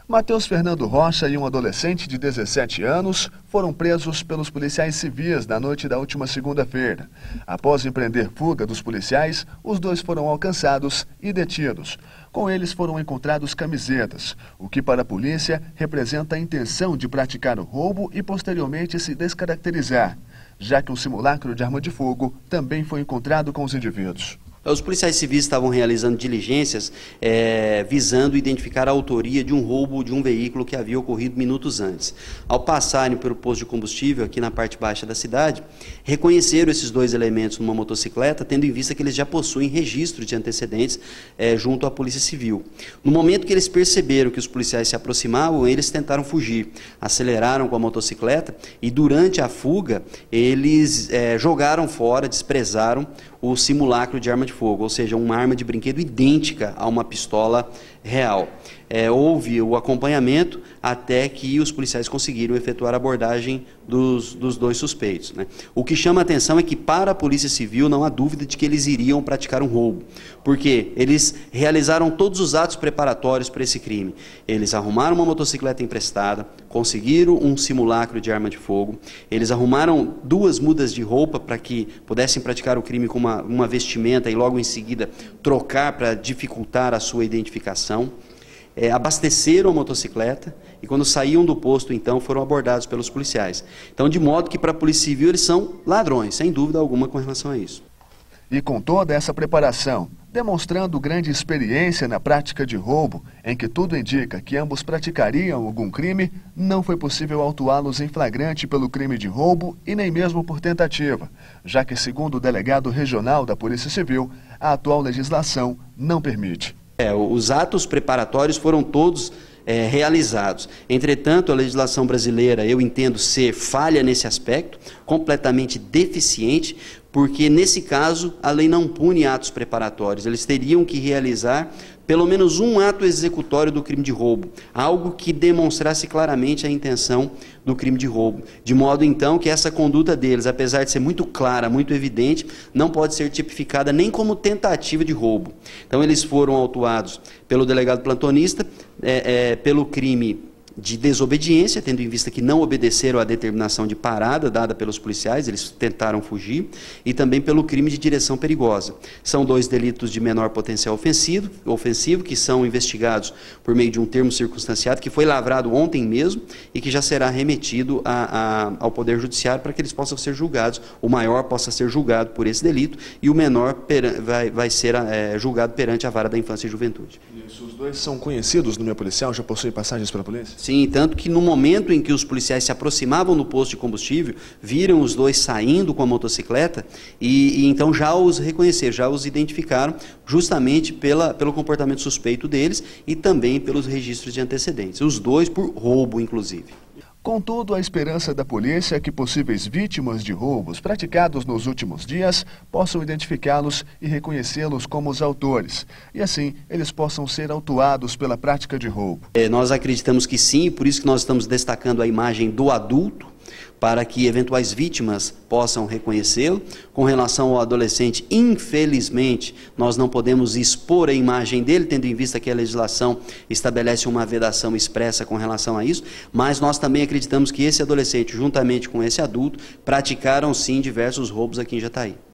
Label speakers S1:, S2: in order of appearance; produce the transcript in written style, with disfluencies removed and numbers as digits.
S1: Matheus Fernando Rocha e um adolescente de 17 anos foram presos pelos policiais civis na noite da última segunda-feira. Após empreender fuga dos policiais, os dois foram alcançados e detidos. Com eles foram encontrados camisetas, o que para a polícia representa a intenção de praticar o roubo e posteriormente se descaracterizar, já que um simulacro de arma de fogo também foi encontrado com os indivíduos.
S2: Os policiais civis estavam realizando diligências visando identificar a autoria de um roubo de um veículo que havia ocorrido minutos antes. Ao passarem pelo posto de combustível, aqui na parte baixa da cidade, reconheceram esses dois elementos numa motocicleta, tendo em vista que eles já possuem registro de antecedentes junto à Polícia Civil. No momento que eles perceberam que os policiais se aproximavam, eles tentaram fugir, aceleraram com a motocicleta e durante a fuga eles jogaram fora, desprezaram o simulacro de arma de fogo, ou seja, uma arma de brinquedo idêntica a uma pistola real. Houve o acompanhamento até que os policiais conseguiram efetuar a abordagem dos dois suspeitos, né? O que chama a atenção é que para a Polícia Civil não há dúvida de que eles iriam praticar um roubo, porque eles realizaram todos os atos preparatórios para esse crime. Eles arrumaram uma motocicleta emprestada, conseguiram um simulacro de arma de fogo, eles arrumaram 2 mudas de roupa para que pudessem praticar o crime com uma vestimenta e logo em seguida trocar para dificultar a sua identificação. Abasteceram a motocicleta e quando saíam do posto, então, foram abordados pelos policiais. Então, de modo que para a Polícia Civil eles são ladrões, sem dúvida alguma com relação a isso.
S1: E com toda essa preparação, demonstrando grande experiência na prática de roubo, em que tudo indica que ambos praticariam algum crime, não foi possível autuá-los em flagrante pelo crime de roubo e nem mesmo por tentativa, já que, segundo o delegado regional da Polícia Civil, a atual legislação não permite.
S2: Os atos preparatórios foram todos realizados. Entretanto, a legislação brasileira, eu entendo ser falha nesse aspecto, completamente deficiente, porque nesse caso a lei não pune atos preparatórios. Eles teriam que realizar pelo menos um ato executório do crime de roubo, algo que demonstrasse claramente a intenção do crime de roubo, de modo então que essa conduta deles, apesar de ser muito clara, muito evidente, não pode ser tipificada nem como tentativa de roubo. Então eles foram autuados pelo delegado plantonista pelo crime de desobediência, tendo em vista que não obedeceram à determinação de parada dada pelos policiais, eles tentaram fugir, e também pelo crime de direção perigosa. São 2 delitos de menor potencial ofensivo, que são investigados por meio de um termo circunstanciado, que foi lavrado ontem mesmo e que já será remetido ao Poder Judiciário para que eles possam ser julgados, o maior possa ser julgado por esse delito e o menor vai ser julgado perante a Vara da Infância e Juventude.
S1: Isso, os dois são conhecidos no meio policial, já possuem passagens pela polícia?
S2: Sim, tanto que no momento em que os policiais se aproximavam do posto de combustível, viram os dois saindo com a motocicleta e então já os reconheceram, já os identificaram justamente pelo comportamento suspeito deles e também pelos registros de antecedentes, os dois por roubo, inclusive.
S1: Contudo, a esperança da polícia é que possíveis vítimas de roubos praticados nos últimos dias possam identificá-los e reconhecê-los como os autores, e assim eles possam ser autuados pela prática de roubo.
S2: Nós acreditamos que sim, por isso que nós estamos destacando a imagem do adulto, para que eventuais vítimas possam reconhecê-lo. Com relação ao adolescente, infelizmente, nós não podemos expor a imagem dele, tendo em vista que a legislação estabelece uma vedação expressa com relação a isso, mas nós também acreditamos que esse adolescente, juntamente com esse adulto, praticaram sim diversos roubos aqui em Jataí.